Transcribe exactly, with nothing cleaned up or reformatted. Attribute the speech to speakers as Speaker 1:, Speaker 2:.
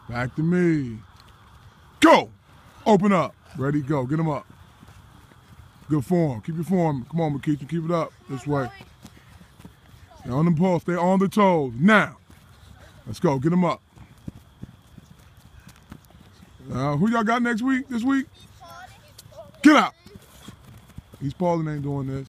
Speaker 1: Back to me. Go. Open up. Ready, go. Get him up. Good form. Keep your form. Come on, McEachern. Keep it up. This way. Stay on the pulse. Stay on the toes. Now. Let's go. Get him up. Uh, who y'all got next week? This week? Get out. East Paulding ain't doing this.